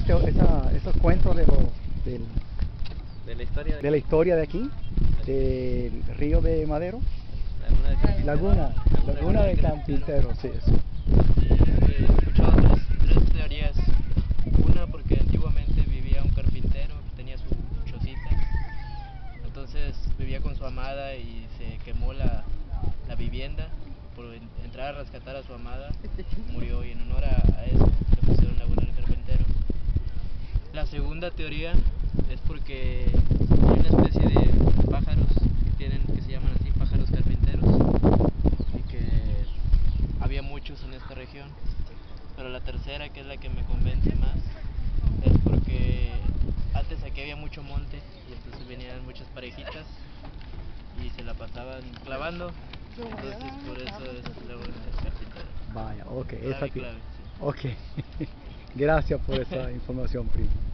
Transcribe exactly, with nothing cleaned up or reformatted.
esas, teo- esa- esos cuentos de, lo, del, De la historia de la historia de aquí, del río de Madero, Laguna de Carpintero. Laguna, Laguna de Carpintero, sí, eso. He escuchado tres, tres teorías. Una, porque antiguamente vivía un carpintero que tenía su chocita. Entonces vivía con su amada y se quemó la, la vivienda. Por en- entrar a rescatar a su amada, murió, y en honor a, a eso le pusieron Laguna del Carpintero. La segunda teoría es porque hay una especie de pájaros que tienen, que se llaman así, pájaros carpinteros, y que había muchos en esta región. Pero la tercera, que es la que me convence más, es porque antes aquí había mucho monte y entonces venían muchas parejitas y se la pasaban clavando. Entonces por eso es Laguna del Carpintero. Vaya, ok, Clave, esa tiene. clave, sí. Ok, gracias por esa información, primo.